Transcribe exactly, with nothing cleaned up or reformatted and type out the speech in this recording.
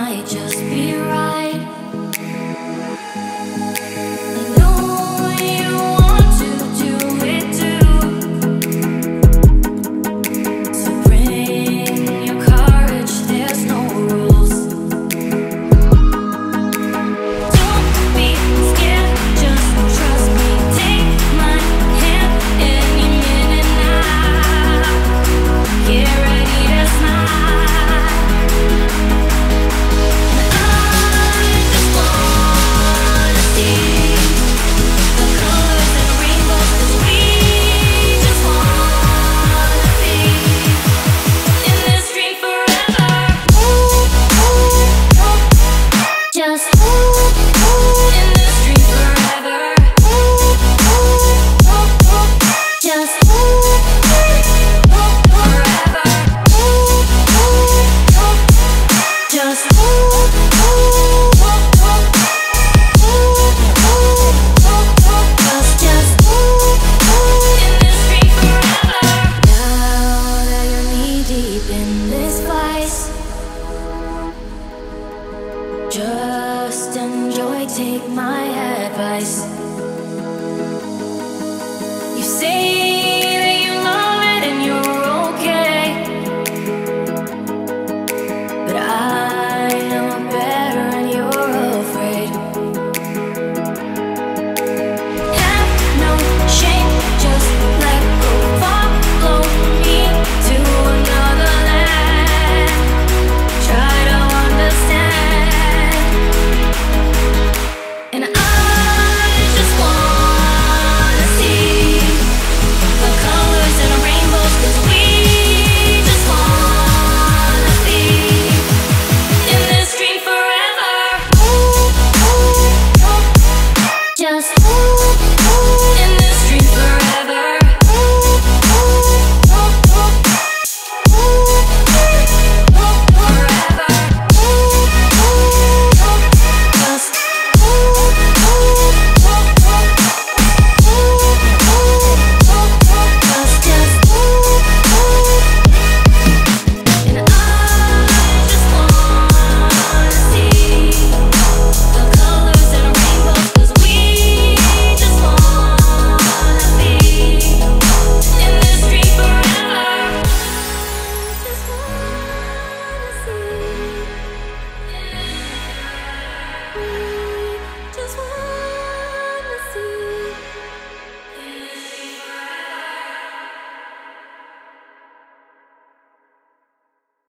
might just be right. I know you want to do it too, so bring your courage, there's no rules. Don't be scared, just trust me. Take my hand any minute now. Get ready to smile. Just enjoy, take my advice. You say